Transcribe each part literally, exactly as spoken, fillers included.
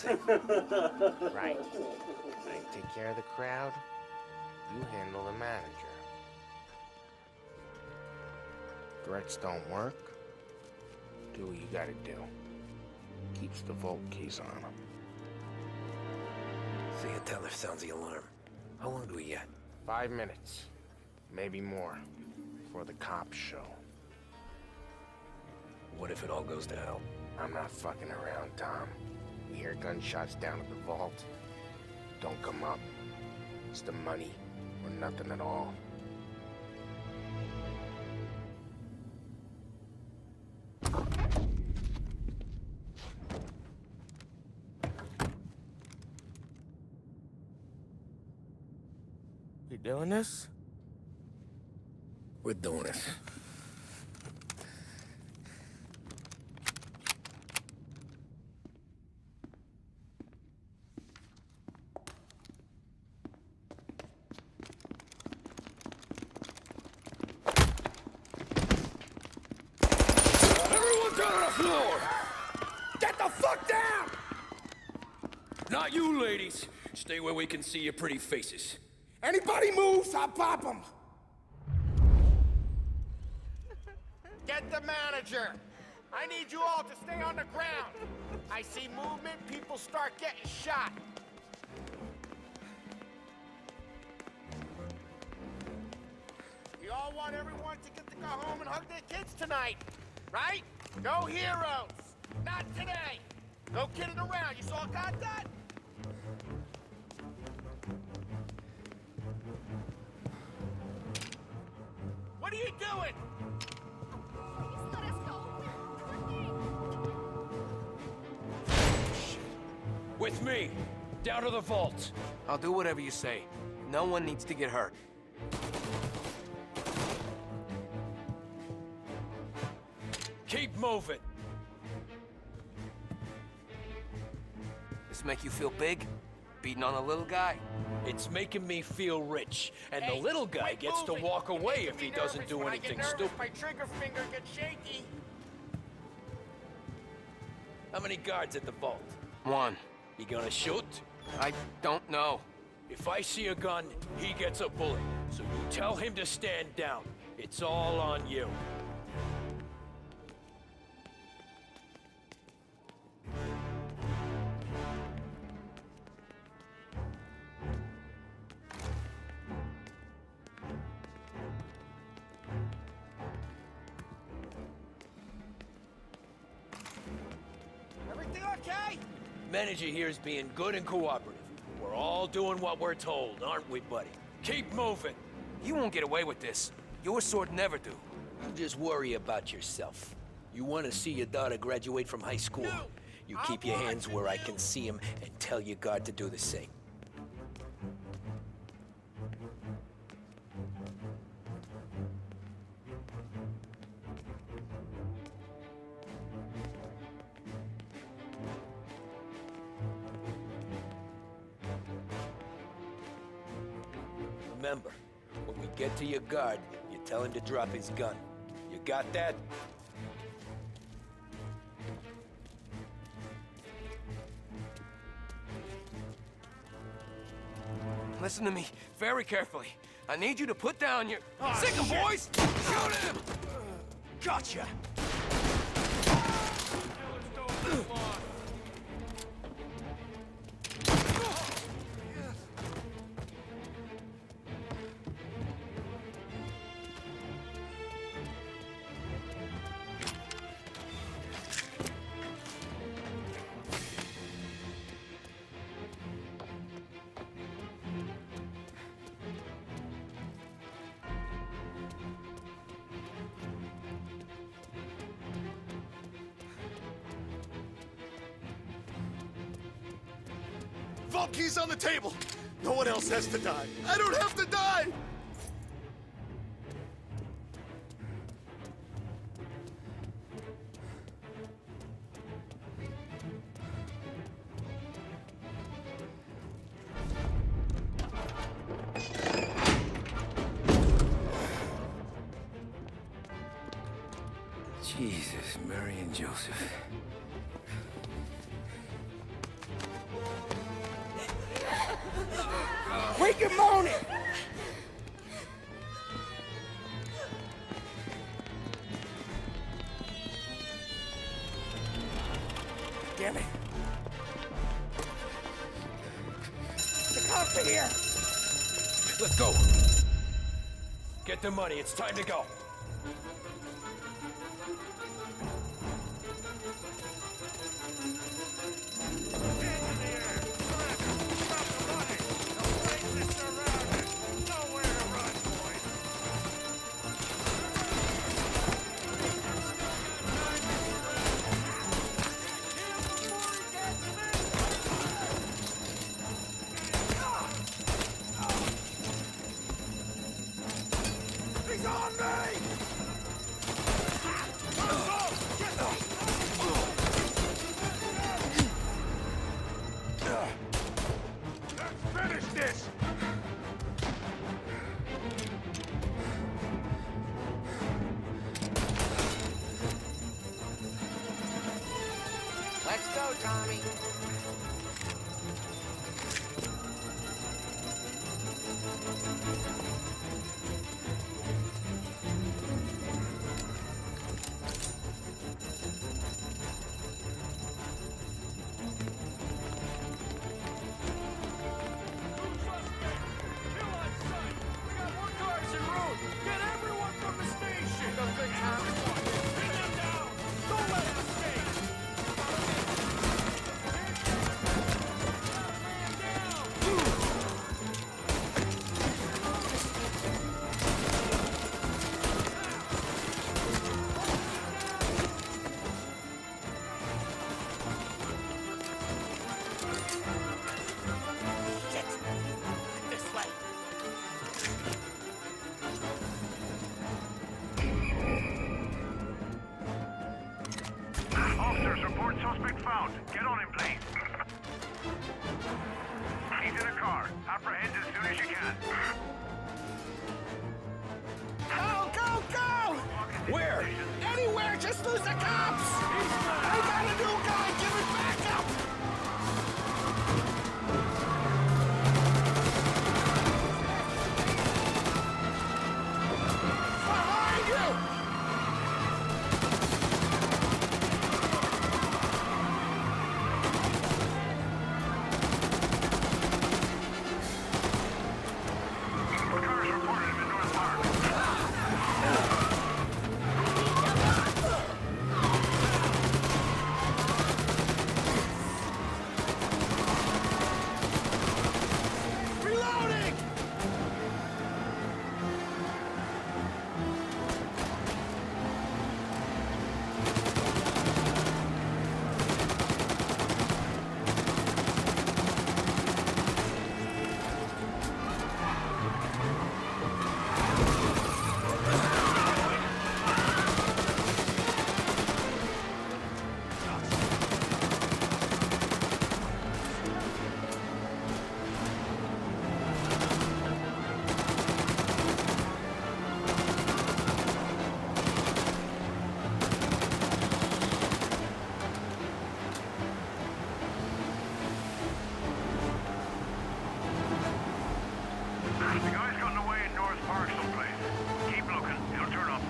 safe. Right. I take care of the crowd, you handle the manager. Threats don't work, do what you gotta do. Keeps the vault keys on him. See a teller sounds the alarm. How long do we get? Five minutes, maybe more, before the cops show. What if it all goes to hell? I'm not fucking around, Tom. We hear gunshots down at the vault. Don't come up. It's the money, or nothing at all. You doing this? We're doing this. Everyone down on the floor! Get the fuck down! Not you, ladies. Stay where we can see your pretty faces. Anybody moves, I'll pop them! Get the manager! I need you all to stay on the ground. I see movement, people start getting shot. We all want everyone to get to go home and hug their kids tonight, right? Go heroes! Not today! No kidding around, you all got that? What are you doing? With me. Down to the vault. I'll do whatever you say. No one needs to get hurt. Keep moving. This make you feel big? Beating on a little guy? It's making me feel rich, and Hey, the little guy quit gets moving. to walk away Making if he me doesn't nervous. do When I anything get nervous, stupid. my trigger finger gets shaky. How many guards at the vault? One. You gonna shoot? I don't know. If I see a gun, he gets a bullet. So you tell him to stand down. It's all on you. Everything okay? Manager here is being good and cooperative. We're all doing what we're told, aren't we, buddy? Keep moving. You won't get away with this. Your sword never do. You just worry about yourself. You want to see your daughter graduate from high school? No, You I'm keep your hands watching where I you. can see them and tell your guard to do the same. Remember, when we get to your guard, you tell him to drop his gun. You got that? Listen to me very carefully. I need you to put down your... Ah, Sick 'em, shit. boys! Shoot him! Gotcha! Vault key's on the table! No one else has to die! I don't have to die! Jesus, Mary and Joseph. make you moaning? Damn it. The cops are here. Let's go. Get the money. It's time to go. Let's go, Tommy. Suspect found. Get on him, please. He's in a car. Apprehend as soon as you can. Go, go, go! Where? Anywhere, just lose the cops! I got a new guy, give it back up! Behind you! The guy's gotten away in North Park someplace. Keep looking. He'll turn up.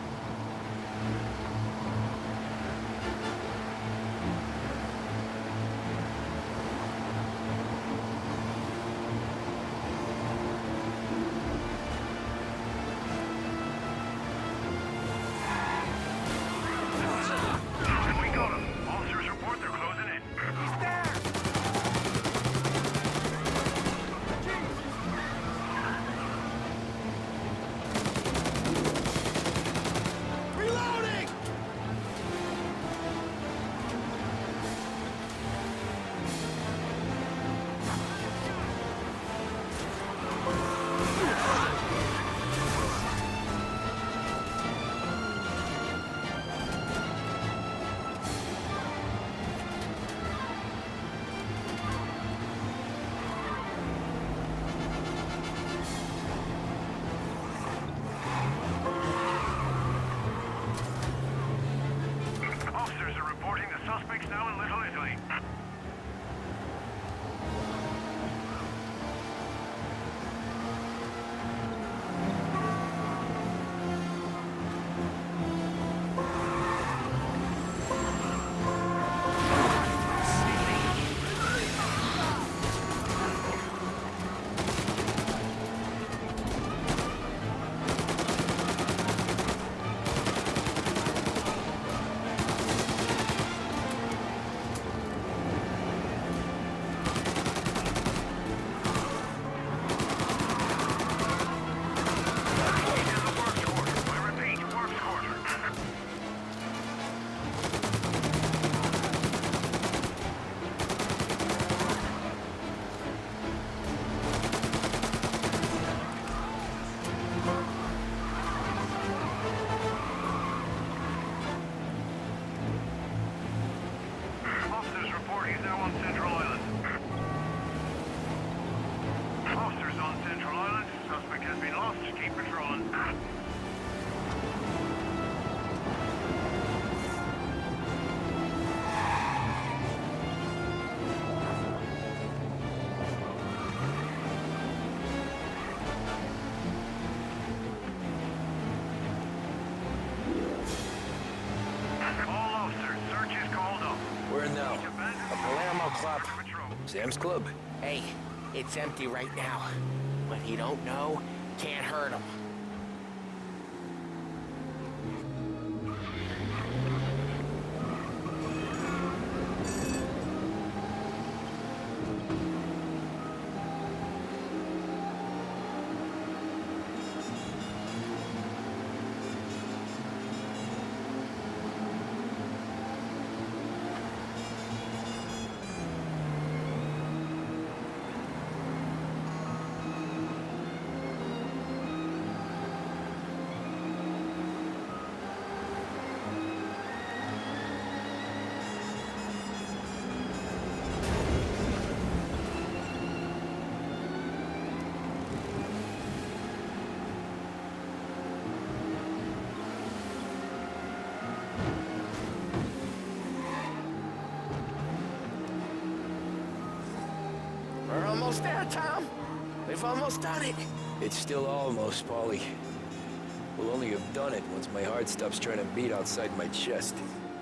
And we got him. Officers report they're closing in. He's there! Officers are reporting the suspects now in Little Italy. Robbery is now on Central Island. Officers on Central Island. Suspect has been lost. Keep patrolling. All officers, search is called up. Where now? A Palermo Club. Sam's Club. Hey, it's empty right now. What he don't know can't hurt him. We're almost there, Tom. We've almost done it. It's still almost, Paulie. We'll only have done it once my heart stops trying to beat outside my chest.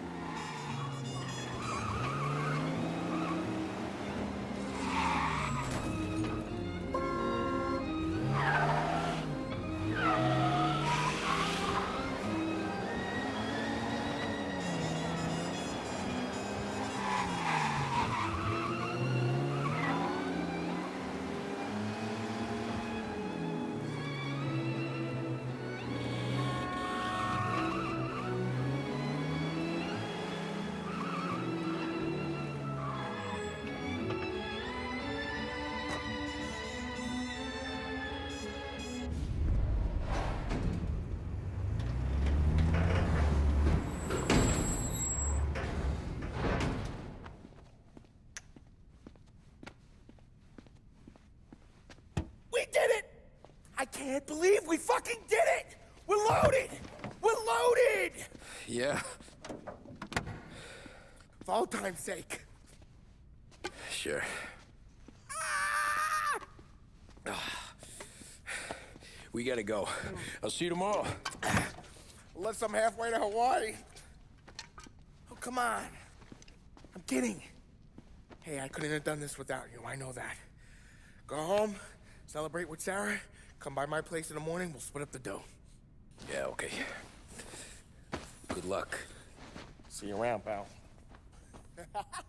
We did it! I can't believe we fucking did it! We're loaded! We're loaded! Yeah, For all time's sake. sure. We gotta go. I'll see you tomorrow. Unless I'm halfway to Hawaii. Oh, come on. I'm kidding. Hey, I couldn't have done this without you. I know that. Go home, celebrate with Sarah, come by my place in the morning, we'll split up the dough. Yeah, okay. Good luck. See you around, pal.